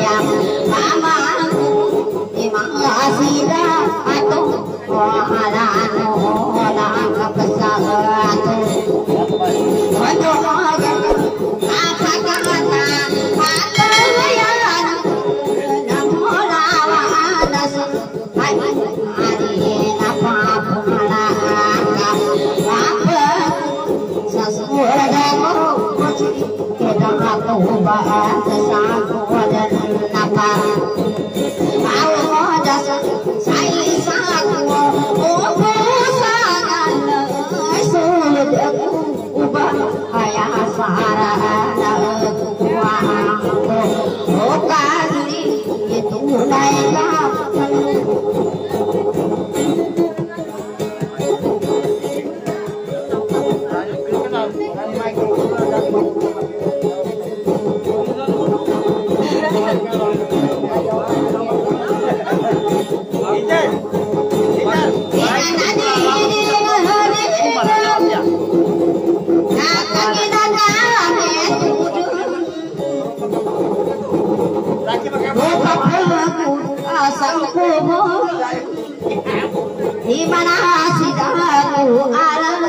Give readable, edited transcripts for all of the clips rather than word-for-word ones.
sayang mamaku imang asida atau alano orang kebesaran untuk di mana sidaku alam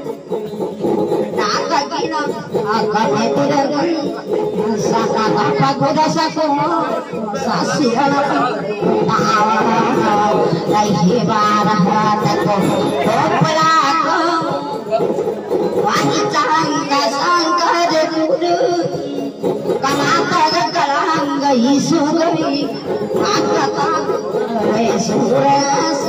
tak kira akan tidak saka apa goda saku sasial tawa lagi barah hataku pelaka wanita tak sangka degudu kamata kalang isu gari kata suras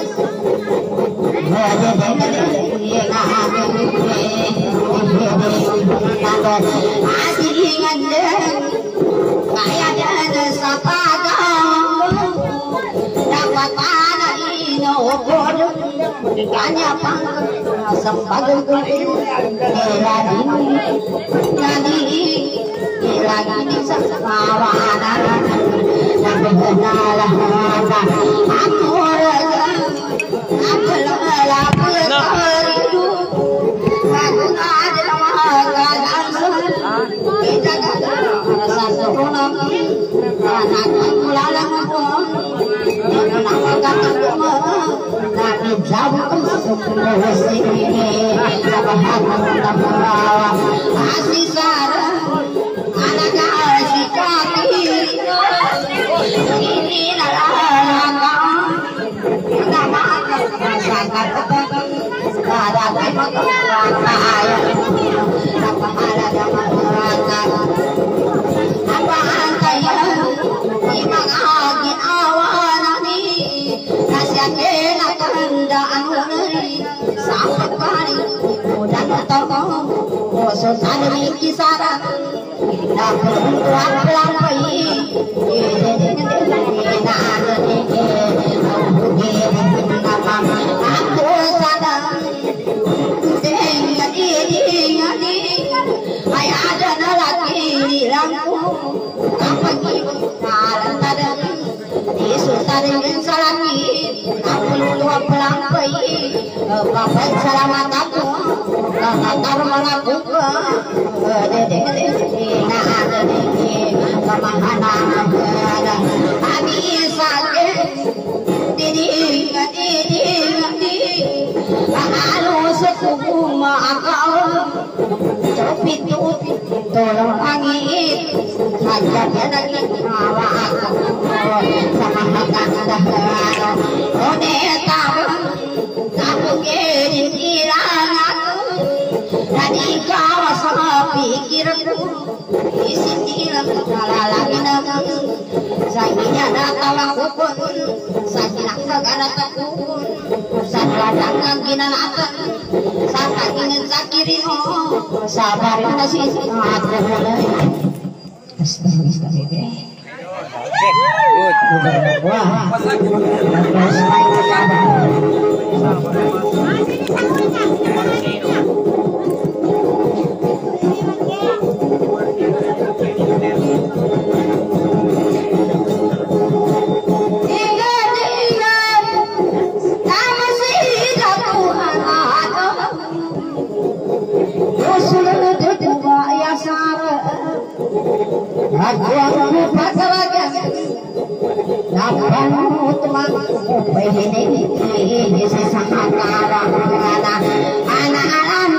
Aku ini sesaat anak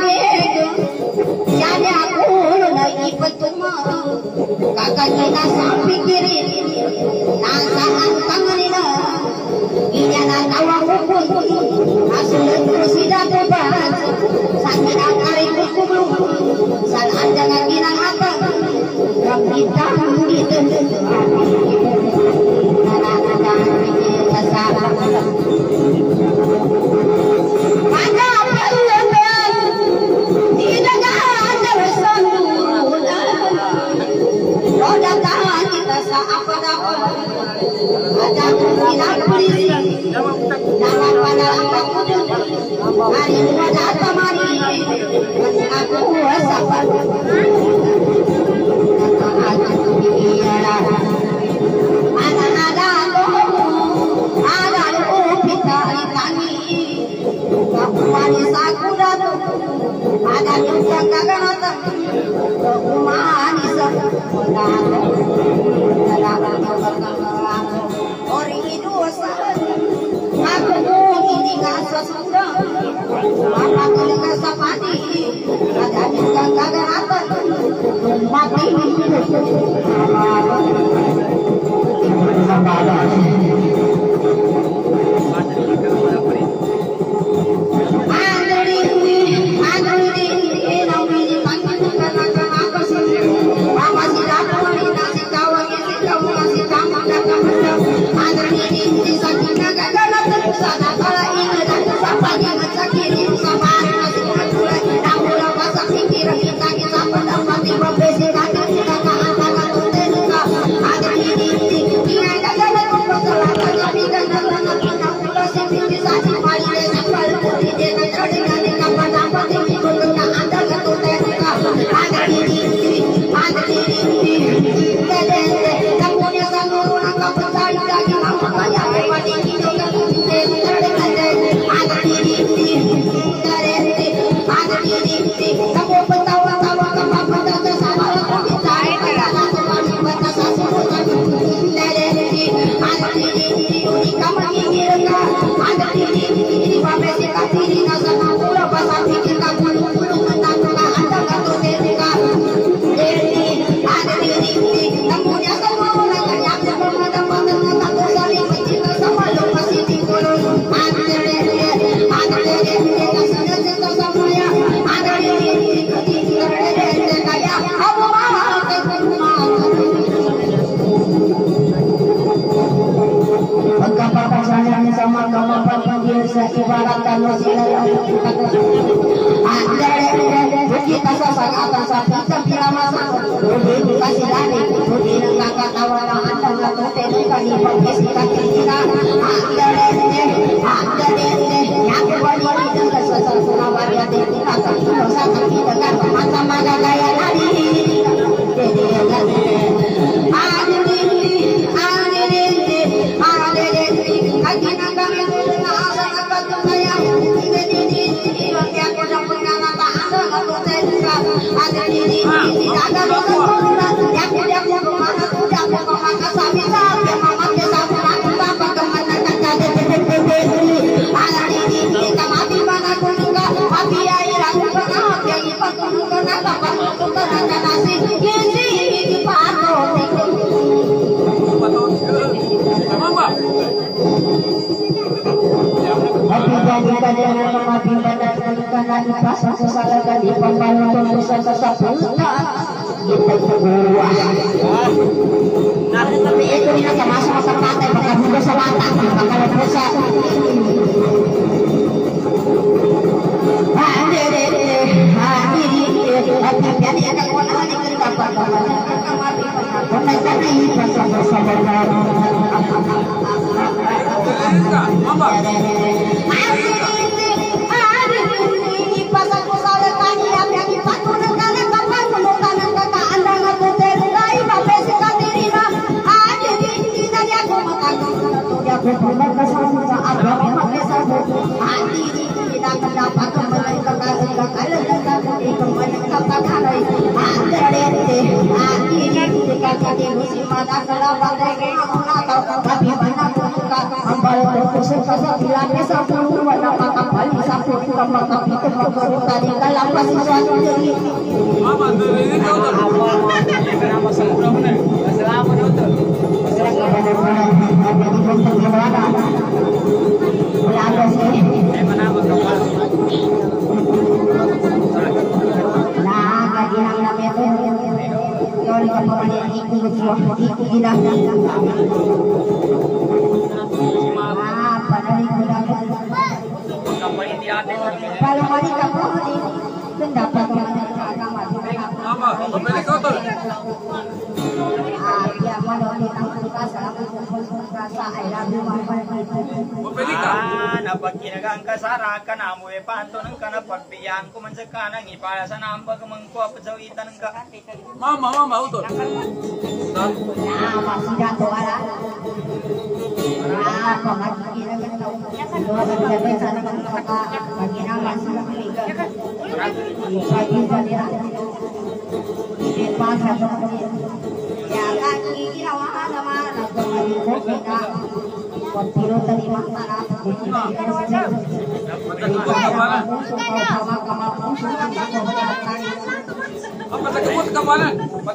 jadi aku lagi petuma kakak kita sampai kiri nasahan tangan ini iya nak tahu aku asal terus tidak tepat sakit akar itu belum saat ada lagi nak apa Rabbi tahu gitu ada juga kagak nonton manis orang itu aku ini nggak sesudah apa kalau sapati ada juga kagak nonton mati ibaratkan wasilah kita sasang atas sapi bila masa kasih dari di kakak tawaran anda atau temukan di podcast kita ada yang kembali dengan sasang sunawari ada kita satu kita kan macam-macam gaya lari di pembangunan pusat sesungguhnya kita berbuah. Nah, tapi itu kita masuk ke pantai Bakamuga Selatan, Bakamuga Pusat. Jadi ada kewenangan yang kita dapat. Tapi kapal terkusuk kasar dilapis sapuluh warna kapal sapuluh kapal tapi terbaru tadi dalam sesuatu jadi Mama tuh ini kau tuh kenapa selama benar selama nonton ada sih mana kapal nah kajian namanya tuh yang di kapal ini ikut gila kalau hari kapal ini pendapat agama Mama pemilik kau tuh ya mau kita salah rasa air pemilik kah napag kinagangkasara ka na mo e panto ng kana pagbiyan ko man sa kanang ipala sa namba ka mangko pa sa itan ng ka Mama utol masih dato ala pamagkina ka na dua berbeda sana ka bagina masih liga pagi tadi di pasar ya kaki ginawa naman ako ko kita Kontiro tadi makna Patagkabot ka pala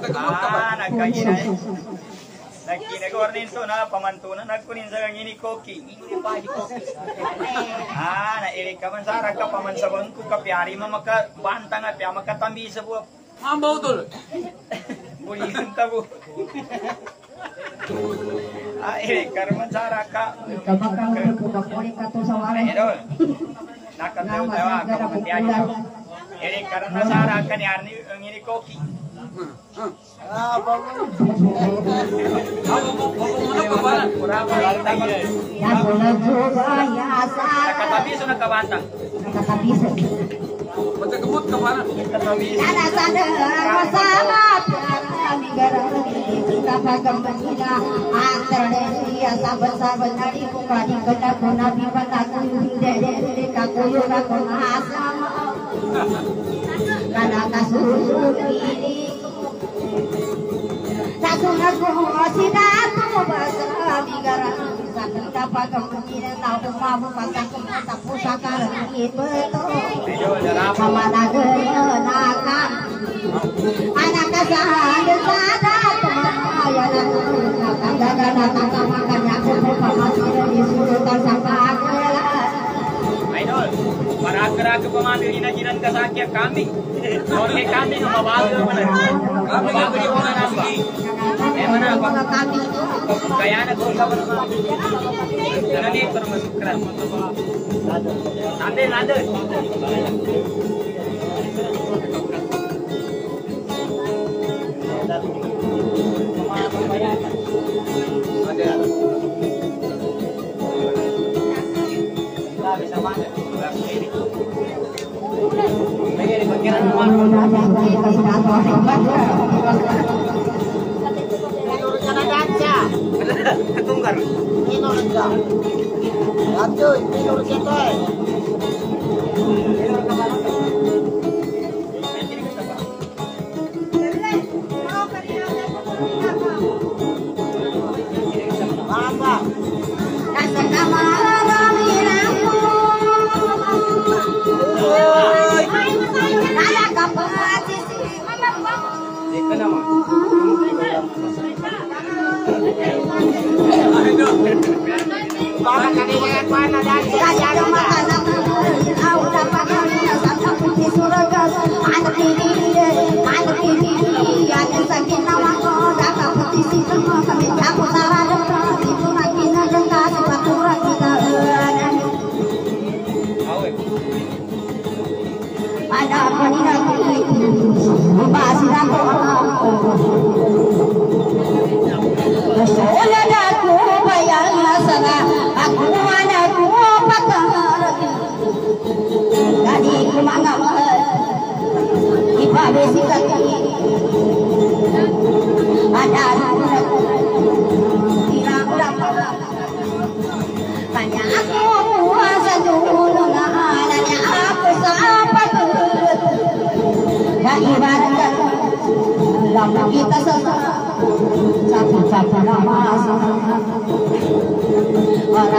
nagkinagornin to na pamantunan nagkunin sa ngini koki ini pa di koki nairik ka man sara ka pamansagon ko kapyari mamaka bantang at makatambi sa buwa Mama utol bulihan tabo karman sara ka idol nakatayo tayo ako matiyayo karena sara ka ni Arni ngini koki nakatabiso nakabantang Patagkabot ka pala Sana sana masalah kami garang kita bagam bersila antara dia sabar-sabar nari buka di kedap nabi pataku dede kakuyu aku asam karena kasus ini kasus aku masih datang bahasa di garang kita bagam bersila tahu mahu pataku tak pusaka itu Pamana genakan anak kasar sada temayana kagana makanya aku pamasir disuruh tersangka idol para gerak pamamir inajiran kasakya kami orke kami mabagal mana kami ngabri mo na nasi mana mga kami kaya na kung kapan nani termasuk keras nanti bisa mana lagi di pikiran ketunggar kita sesat sapu-sapu nama orang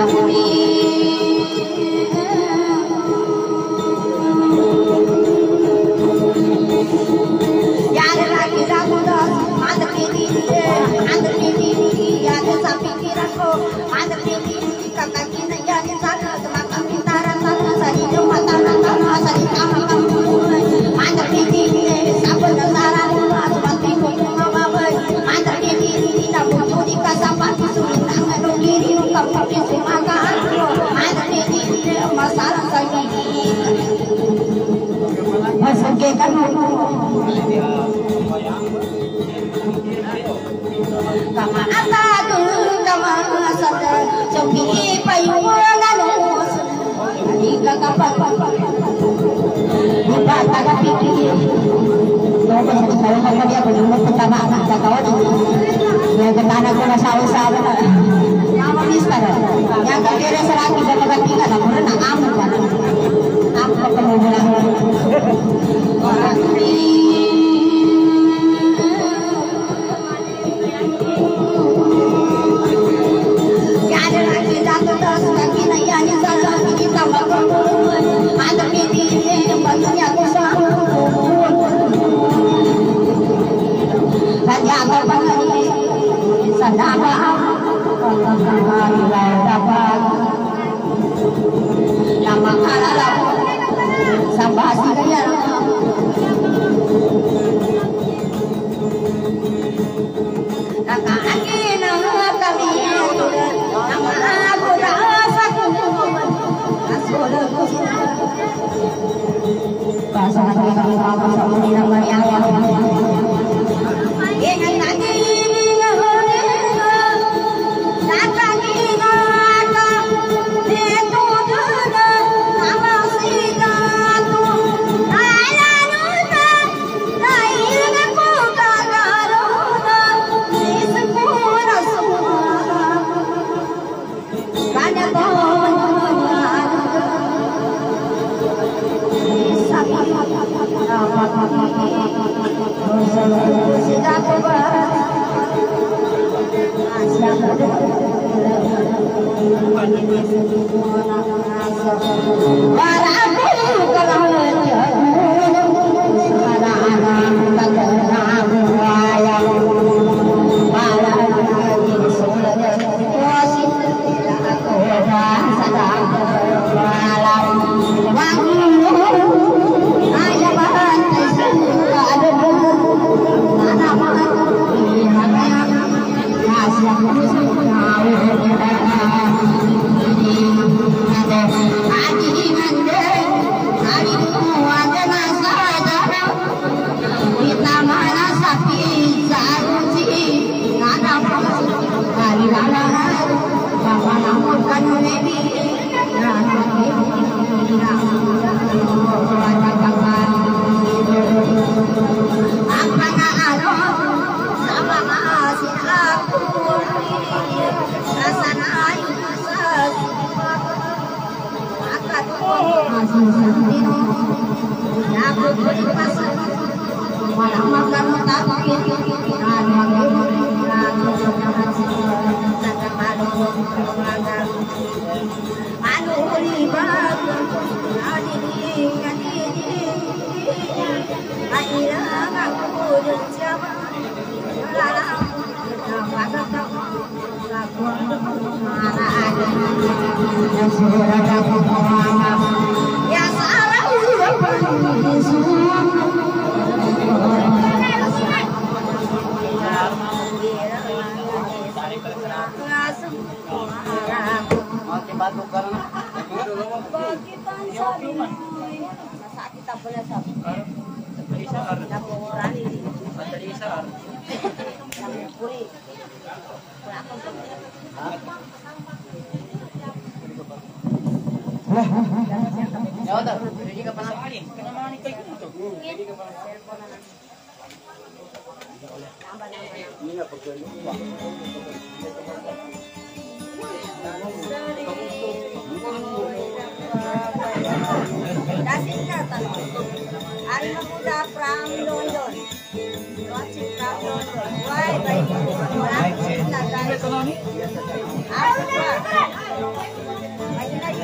Why?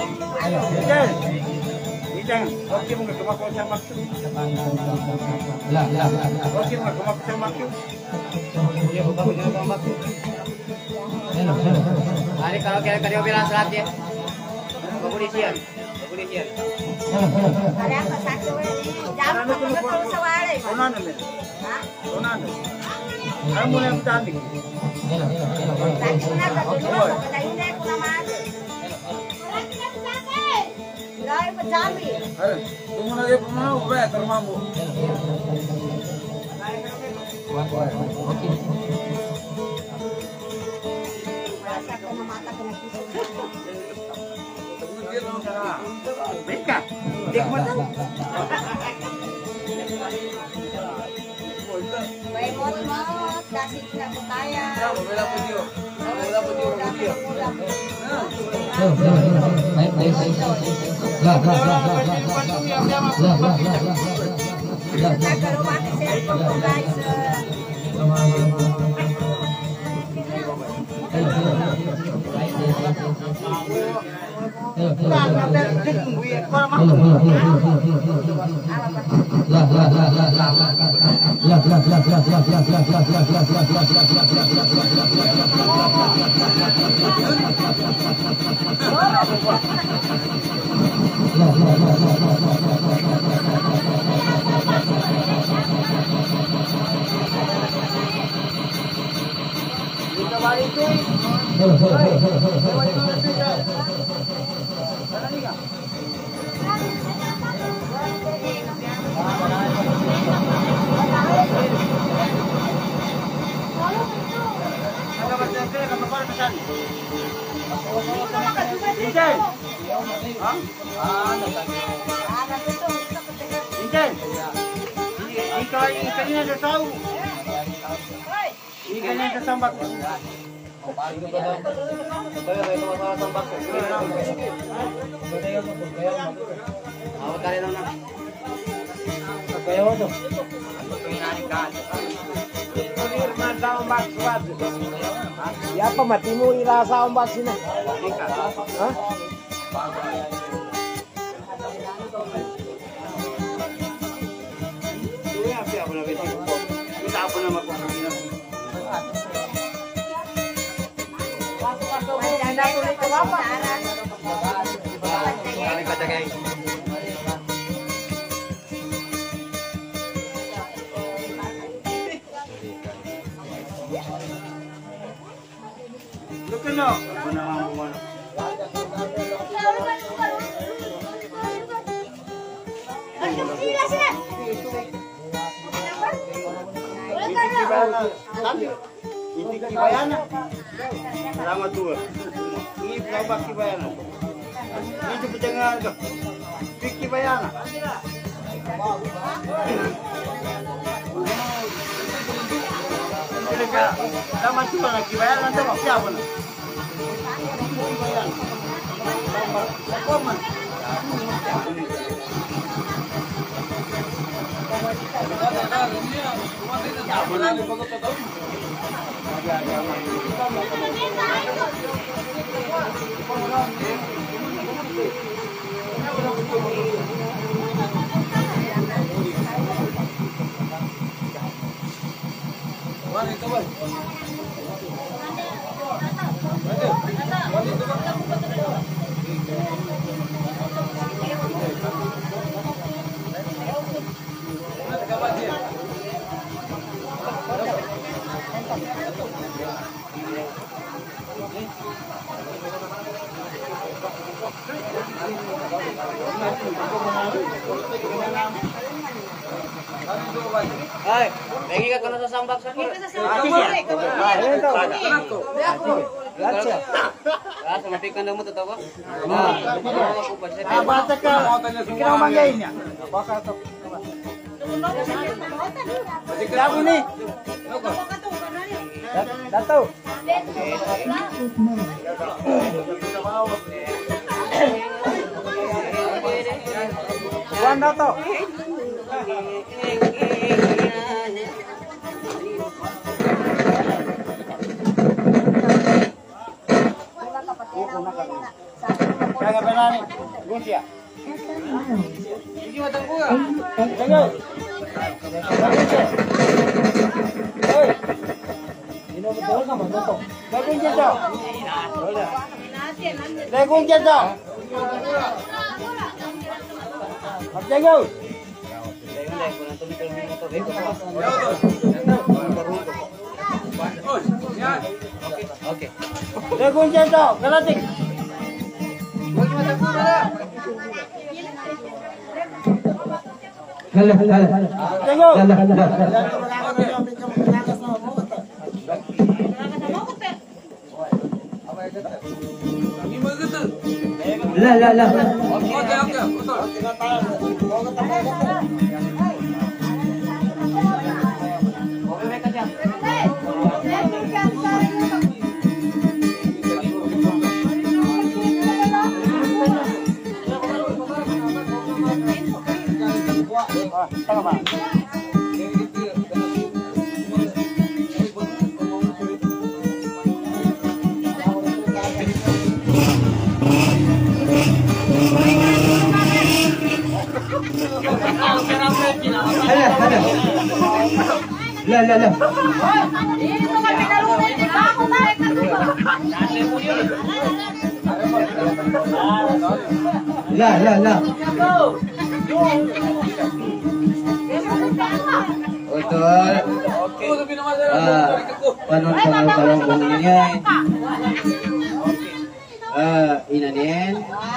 Ijang, oke mo gagawin ko sa makyo. Oke mo gagawin ko sa makyo. Hari kalau kira-kira bilang selat ya. Kepolisian. Ada apa satu ini? Jangan betul sawale. Unan na. Unan. Kamu yang tadi. Tadi na dulu kada ini aku nama. Gay pajami. Tumo na yung pumanaw, ba? Termambo. Rasa kena mata kena kisah. Beka. Dik mata. Baik mot kasih kita kaya. Kalau mati saya guys. Ikannya ada tahu. Ikannya ada sambak. Siapa matimu irasa ombak sini? Hah? Ini Kibayana. Selamat tua. Ini berapa Kibayana? Ini pejangan ke? Kibayana. Selamat tua nak Kibayana tu siapa nak? Kibayana. Hai, pengi ka kono sa sambak sa kiri. Sa matikan mo to ko. Bata ka. Kira manggay niya. Sigrado ni. Dato. Juan Dato. Kaya berani. Guntia. Ini matang buka. Tengok. Oi. Ini betul sama betul. Legung jatuh. Legung jatuh. Tengok. Oke. Legung jatuh. Kalatik. Tengok. Lah. Oke, Lah. Betul. Penonton kalau bunyinya inanin.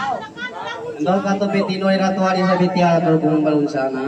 Ndol kato betino ira tuari sa betia terhubung balun sana.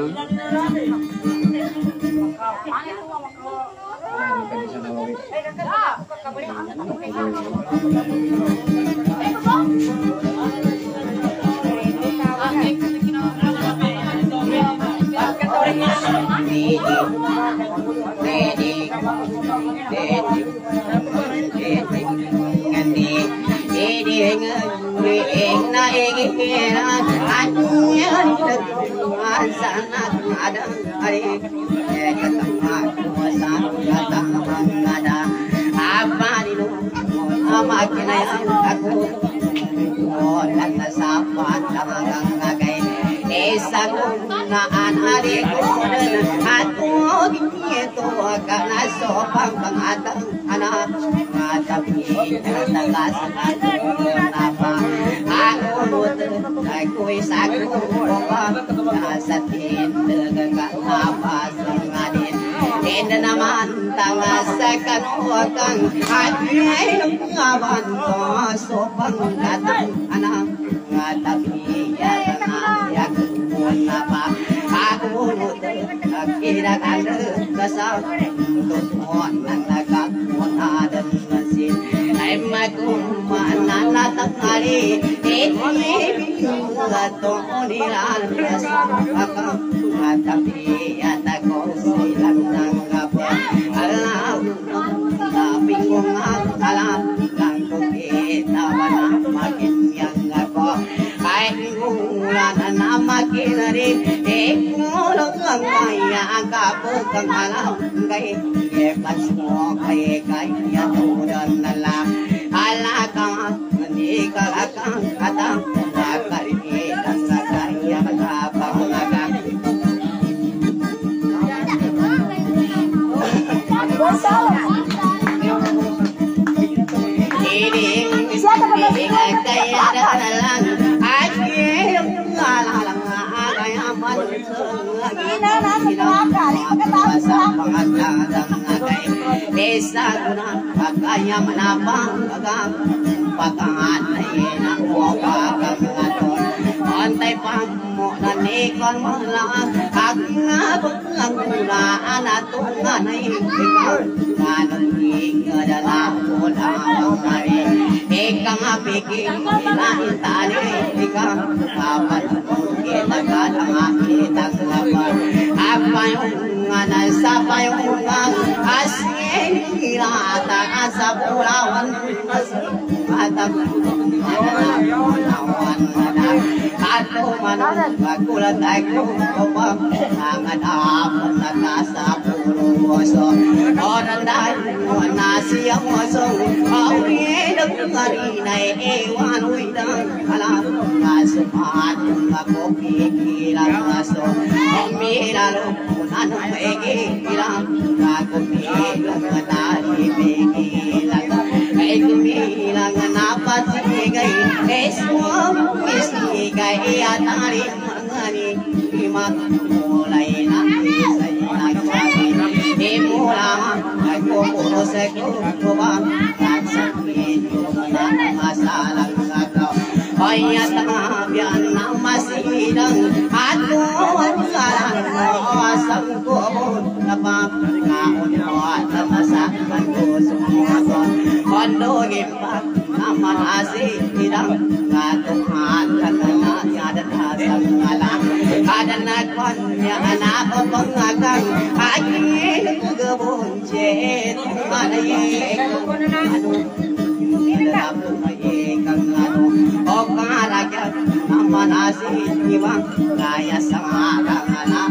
Aku moso orang dan nasi moso awi dek kari nai ewan widang alam kasumat ngakopi kira moso mira lo punan mege kira ngakopi ngatari mege lata ekmila nganapa sigai esmo misigai atari mangani imat mulai nanti saya nak mula aku urusku kubang sakit masalah kata ayat biar masih dang aku sekarang asam kubur apa kau buat masakan ku semua kondo gempak nama nasi tidak ngatuhan karena ada dasar malam ada nakon yang anak pengagang akhir kebun cet mana ye dalam ye kang anu okaraja nama nasi iwang gaya sama anak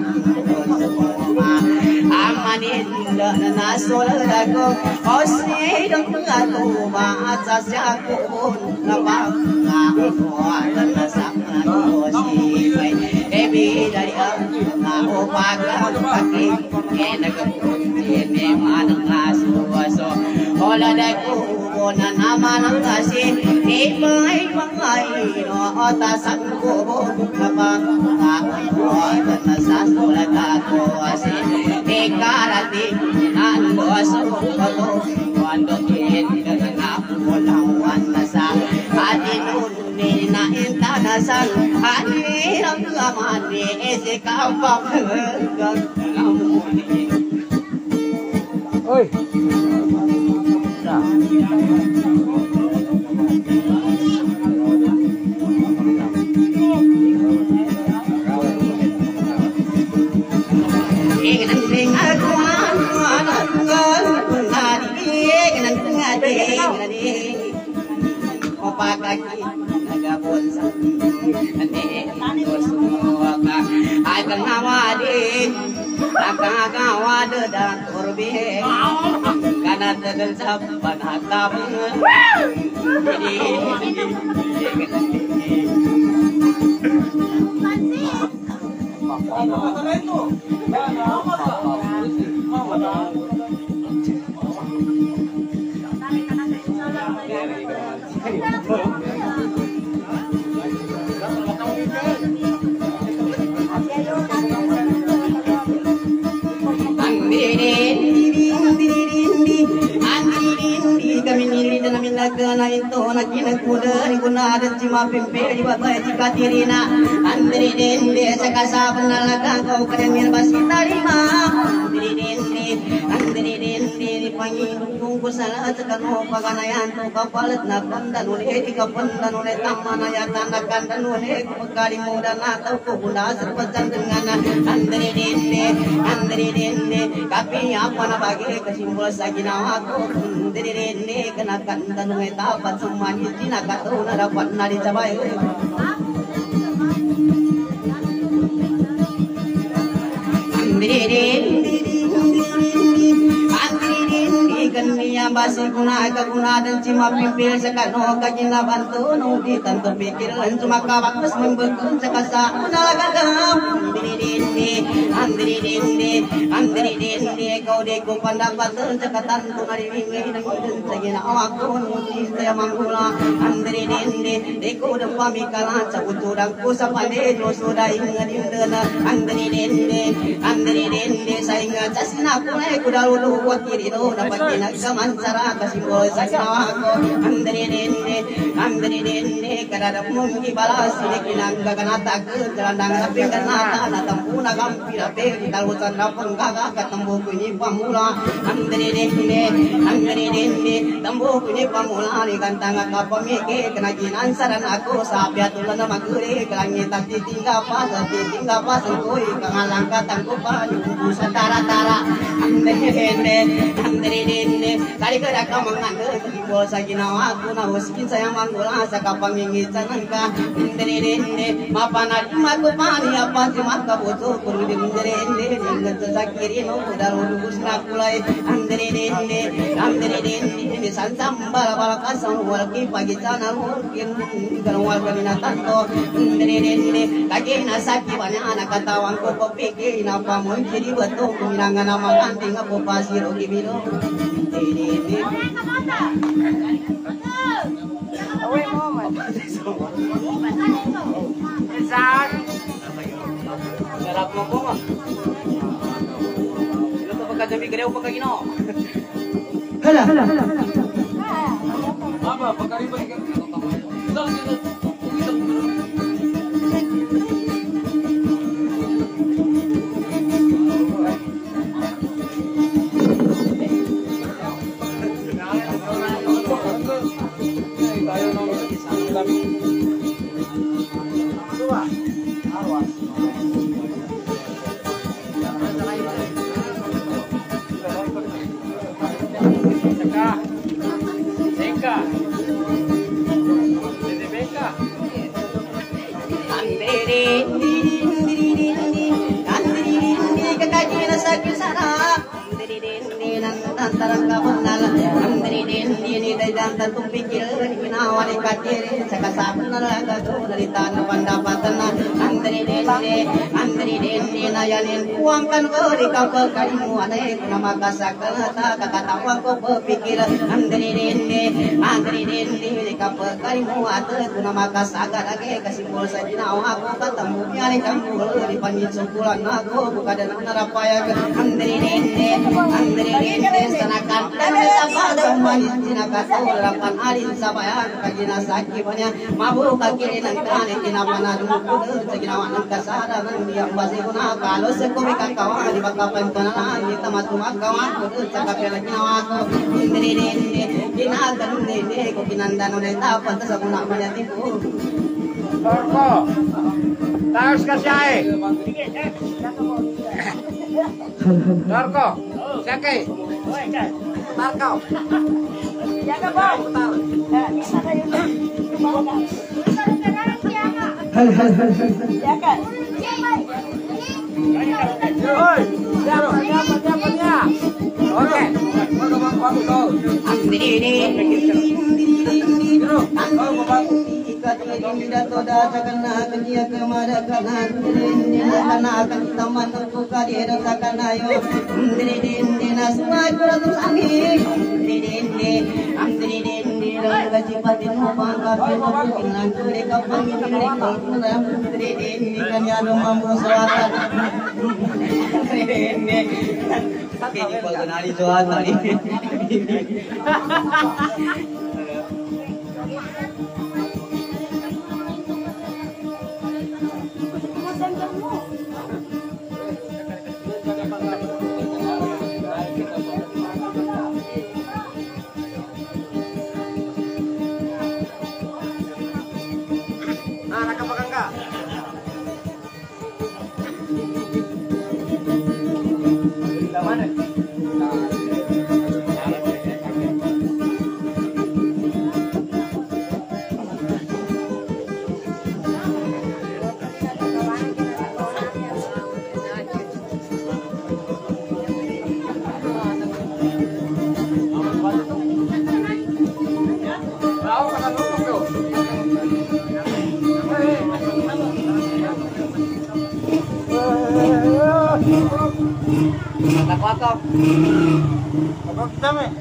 amanin nasul dago osi dong atu bahasa siapun lapang ngakuat nasakna osi ebi dari aku pakai kaki enak ini mana ngasuaso olah dagu bona nama nangasi ibai bangai no otasan kubur lapang ngakuat nasasul dago osi karate nando asoto cuando quien gana pulawan nasa adinun ni na intanasan aniram lamani ese kapang ngamuni oi karena tegal saban hatam Karena itu nakin kuda guna ada cuma pempe di batai jika tirina andri dende sakasa penalaga kau kadangin basi tarima andri dende dipanggil tunggu salah tekan paganayan tu kapalat na pandan ule di kapandan ule tamana ya tanakan dan ule kali muda na tau ko guna serpesan dengan andri dende tapi apa na bagi kesimbol saginawa ko andri dende kenakan dan dapat semuanya tidak tahu dapat nari cabai kania basi guna dan cima pimpil sekano kajina bantu nudi tanto pikir lan cuma kabakus membekun sekasa unalagagam andri dende kau deko pendapat cekatan tunari wingi dan segina awakku nudi saya manggula andri dende deko depa mikala cabutudang ku sapande jo sudah ingat indena andri dende sainga casina pune kudalu buat kiri do dapat nagsaman sara kasimbol saginawa ko andri dende kadada mungki balas kinang gaganata ke jalandang tapi kanata na tampuna gampira pe dalusan dapang gaga katambo kuni pamula andri dende tambo kuni pamula ni kantang kapamike kenajinan saran aku sabiatulan na magure kelangi tati tingga pas koi kangalang katang ko pa busa tara andri dende kali kada kamangan simbol saginawa aku na hoskin saya mang sanggula sa kapangingitan ka dinde mapanad magupani apa si makabuto kun dinde ingat sa kirino dalu lubus na kulay dinde sansambal balakasan walki pagitana mungkin galwal kanina tanto dinde kaki nasaki banana katawan ko kopiki na pamunciri beto kuminanga nama anting apa pasiro gibiro dinde Away mo man. Isang. Sarap mo po ma. Ito to pagkadabi garew pagkagino. Hala. Apa pagkariban ka? Tantung pikir kinawani katiri sakasapan nalaga do narita na pandapatan na andri dende na yanin uangkan ko di kapal kalimu anay kuna makasakal ta kakatawa ko berpikir andri dende di kapal kalimu ate kuna makasakal lagi kasimpul sa ginawa ko ketemu nyari kamu di panjit sungkulan aku bukan dan narapaya andri dende sanakan dan sabada manis jinakata rapan alin sabayan kagina saki banyak mabu kakiri nang kane kinapana dumukud seginawan nang kasara nang dia basi guna kalau sekomi kakawa di bakapan tanah di tamat makawa kudu cakapela ginawa ko indri kinagan nene ko kinandan udah tapat sa guna banyak tipu Torko. Taos ka siya eh. Torko. Sakay. Marco. Jaga bang. Bisa kayo. Jaga. Hoy. Siapa dia? Oke. Nakakataw. Dami.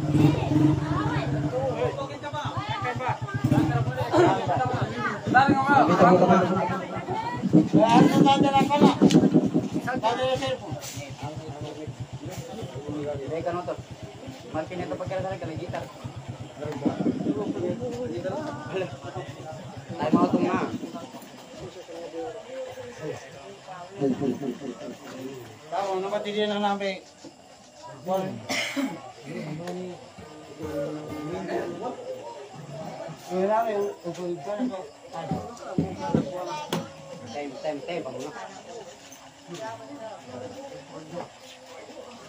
Martin itu pakai kali gitar. Ay mau tuh mah. Tahu nama dia nang nampe. Tem bang.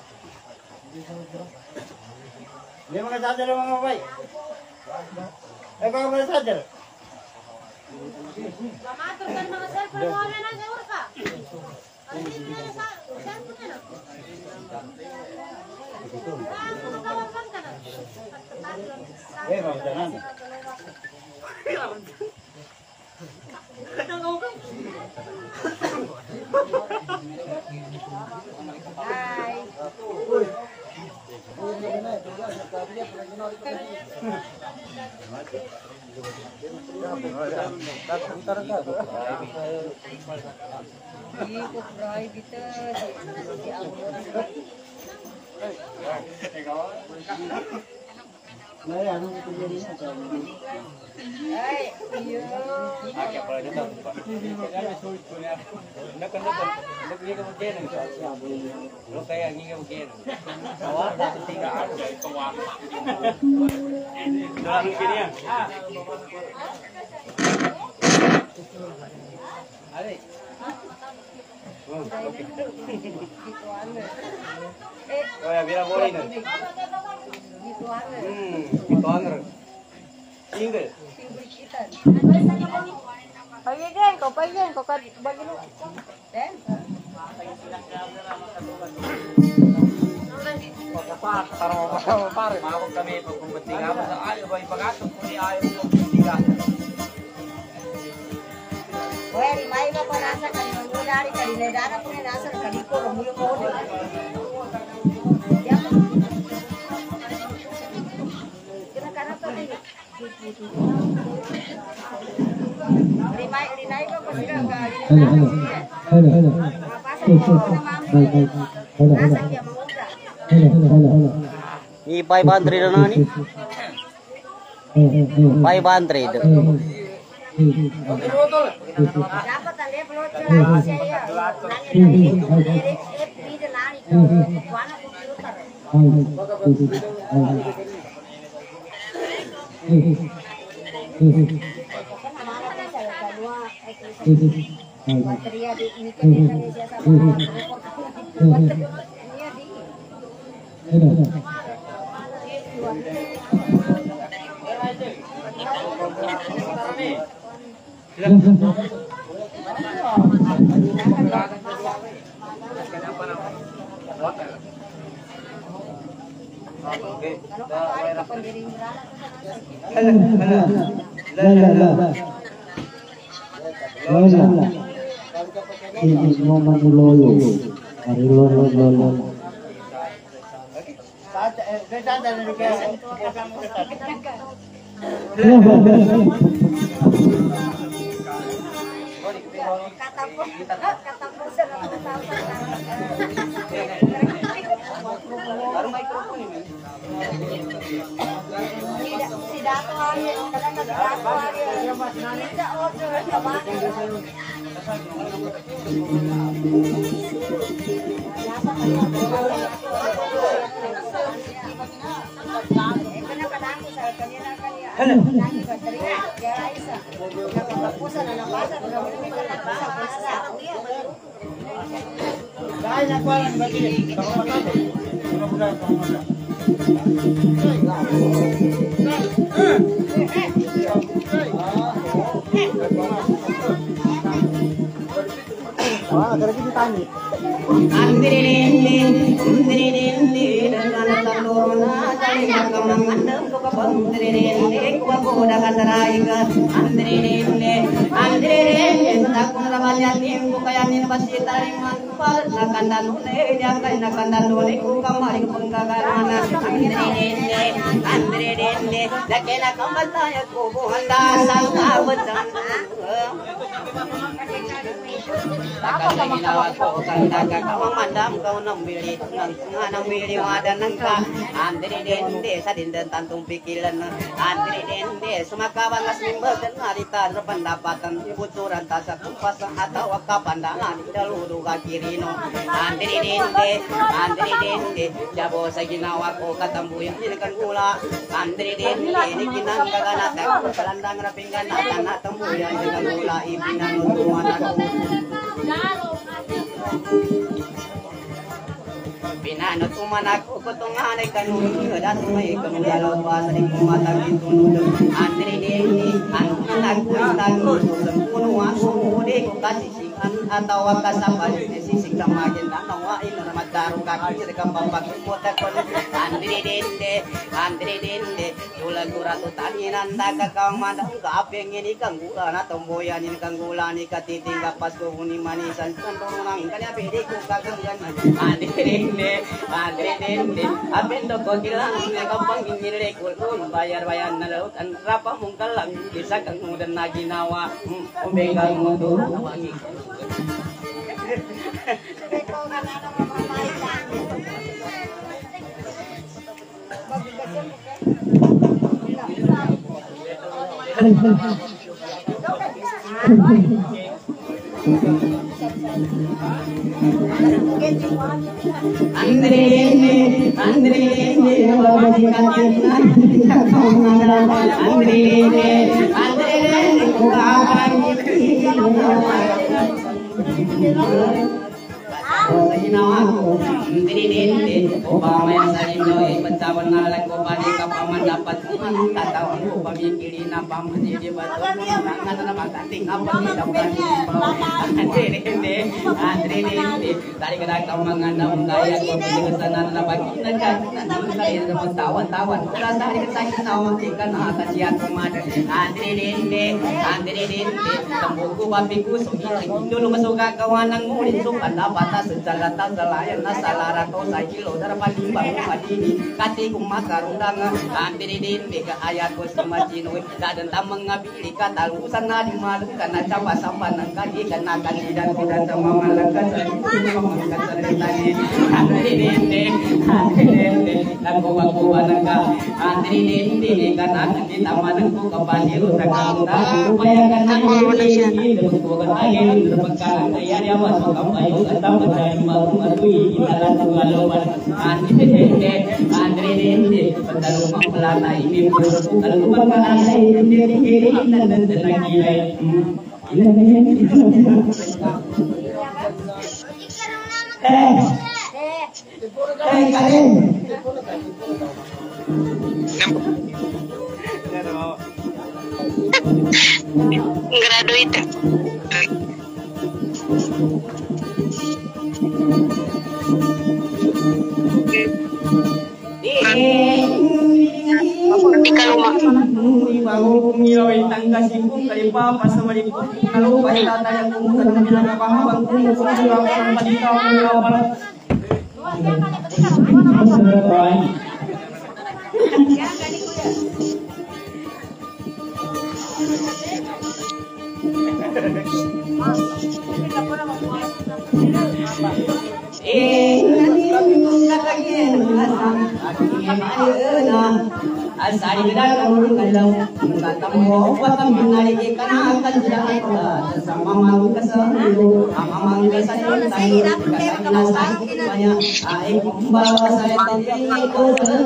Dia mga sadar mga bay. Bang mana saja? Matur kan mga sir, pero wala na sa urka. Ano din na sa sir po na. Tawag ka na. Bang jangan. Oh ya, bilang boleh nih. Gitu anger. Single. Pagiging ko kad bagi lu. Den. Pare, mabog kami pagkumbatiga mo sa ayaw ba ipagatong kung di ayaw mo pagkumbatiga. Oye, rimay ba pa nasa kanilari kanilera po na nasa kaniko romulo mo. Rimay ba pa sila Ini 500 na ni. 500. dapat ale belum jelas saya nangis di denari kuana komputer bateria di ini kan Indonesia sama bateria di pendapatan kucuran tasa kumpasa atau kapandangan daluru kakirino andri dende jabo sa ginawa ko katambuyan kan gula andri dende ini kinang kaganata kalandang rapinggan na tambuyan kan gula ibinan tuan aku Pinanot umanaku kutunganay kanuni dan may kamulalaw pa sa ikumatang itunod andre deni anak kuitang sempuno asumudi kasisikan atau kasapan sisik tamagin nawa ino na madaro kaki sa kambambag kota ko andre dende tulag kuratu tanginan nakakang mandang kapeng ini kanggula na tomboyan ini kanggula ni katiting kapas ko huni manisan kandorong kanya pede ko kaganggan andre dende apendo ko kilang kapang inire kulun bayar na laut an rapa mungkalang bisa kang mudan na ginawa umega mundo nawangi upama yang salino pencawan ngalak ko bani kapaman dapat tatawan ko pamikiri na pamati di batu nangan na makanting apa ni dapat andre dari kada kamangan na ungaya ko pinagsanan na bagina ka nanay na tawan ora dari kasay nawa tikan na kasiat kumad andre tambuku babiku sugi dulu masuka kawanang mulin sukan dapat sejalatan selayan nasalara ko sa kilo darapan limbang madini kati kumakarundang andiri mega ayat ko semacino dadan tamang ngabili katalusan na di malu kana capa sampan nang kadi kana kandidan kudan tamamalangan sa pamangkan sa ritani andiri nagko nangka andiri kana di tamanang ko kapaniru takanda payagan na ini ko kan ayen berpekan ayat awas kampayo kata percaya matui kita lalu andre pendalu mempelana ini kalau kebanggaan saya sendiri dan lagi kalian gratuito. Di kaluma. Ibago kumilaw itangga singkong kalipa pasamalipot kalau paita tayang kung bilang apa kung sulang palitaw ng para asari dan kalau katamo patam binali ikan akan jalan sama mau keselu ama keselu tadi kasana sakit banyak ai kumbawa saya tadi ko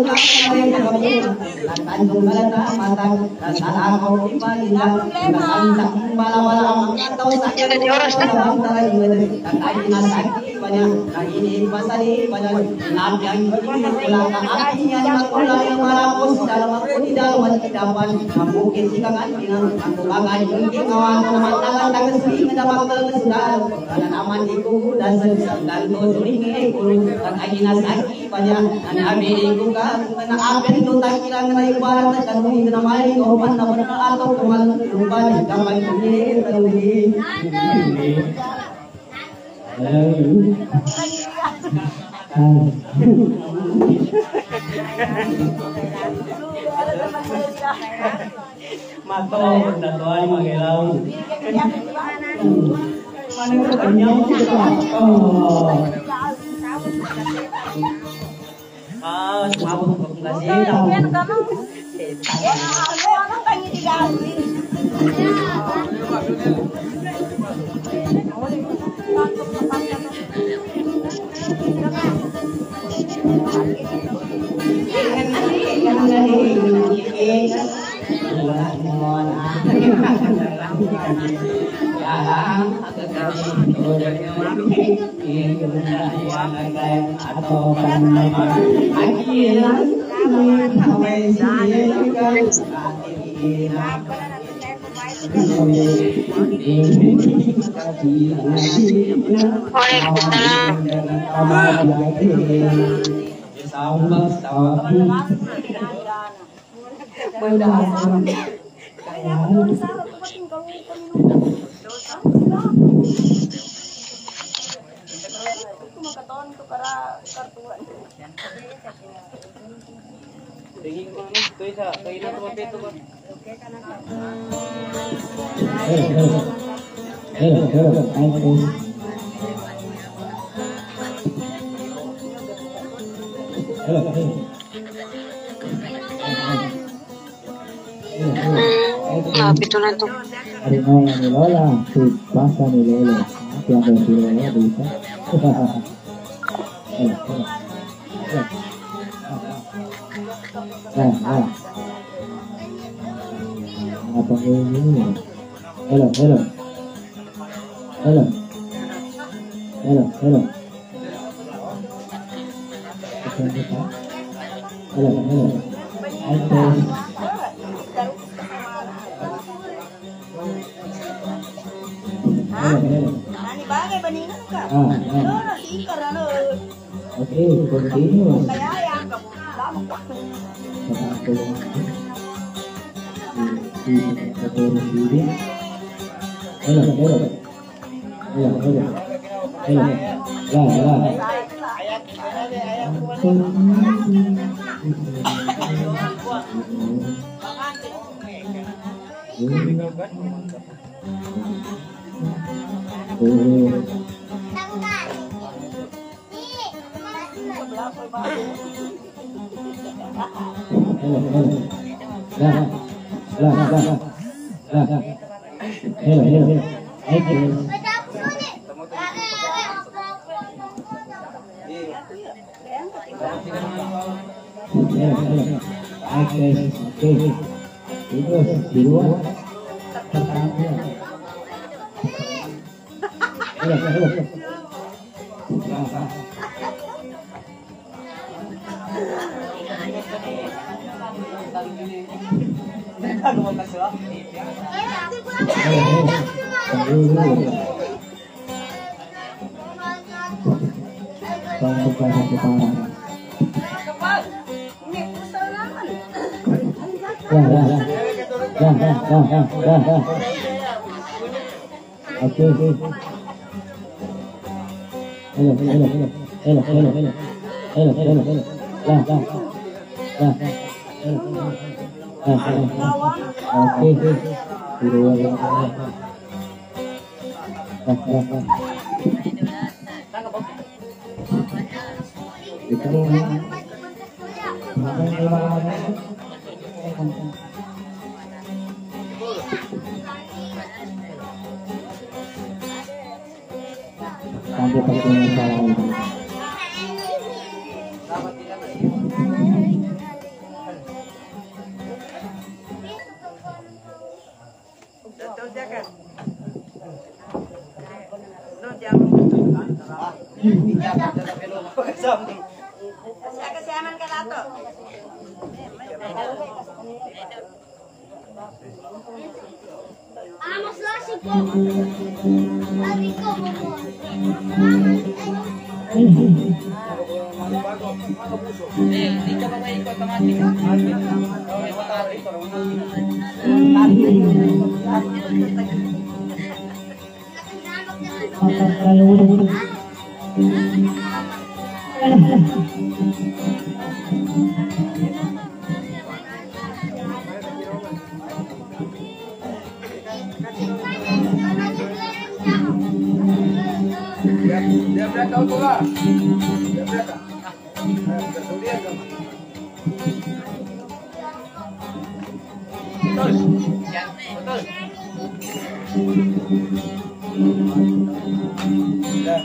akan tunggalata mata salah kau ibadah kasana bala-bala atau sakit kakaknya sakit banyak ini pasari banyak nabiang pulang apinya makulah yang marapos dalam aku tidak dapat mungkin jika kan aku bagai mungkin kawan teman tangan tangan sering mendapat kesudahan karena aman iku dan sedang tujuring iku dan agina sakit banyak dan amiriku kan kena apen tu tak kira kena ibarat kan mungkin kena mai korban atau kemal lumban gambar ini terus mato datuan magilaw mana ko kanyaw sumabot ko kasi Lapit na to. Harimau ni Lola, si bangsa ni Lola. Yang ada si Lola bisa. Apa ini? Hello. Nani bagay baningan ka? Ikar ano? Oke, continue. Kaya yang kamu lama ko. Sampai ketemu lagi. Kasihanan ka nato. Mas lasig po. Sabi ko mo. Hindi ka ba maikot ang ating Dia berada tu lah. Dia berada. Bersudia sama. Betul. Ya, betul. Dah.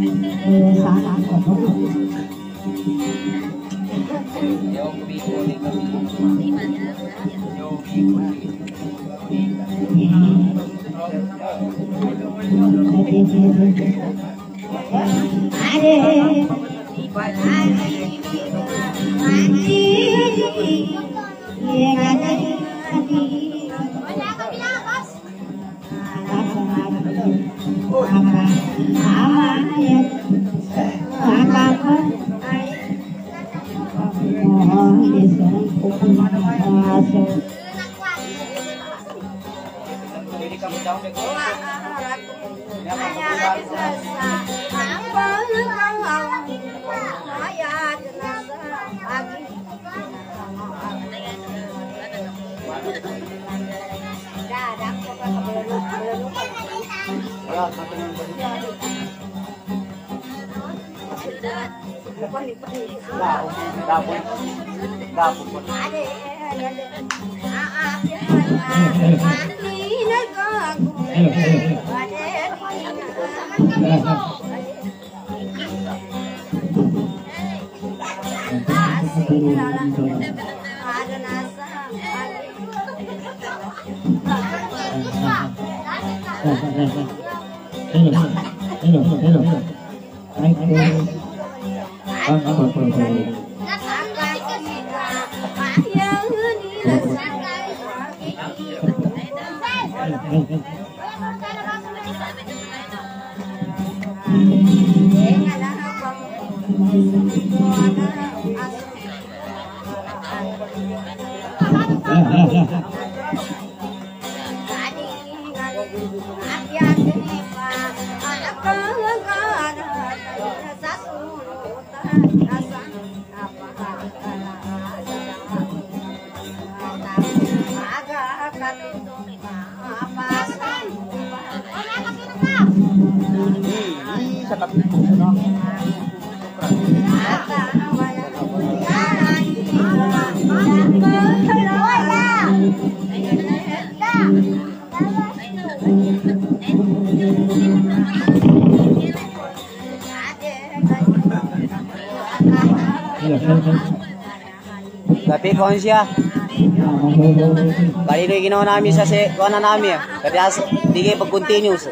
Tapi kung siya, bali na ginawa namin sa kuha na namin. Kaya di kayo pag-continuous.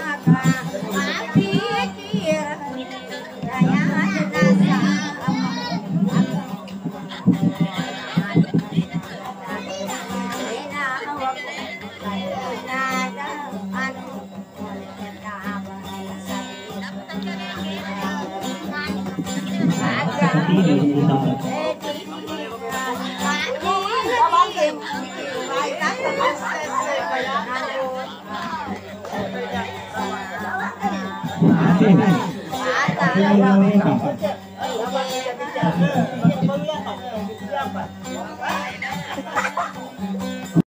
Terima kasih.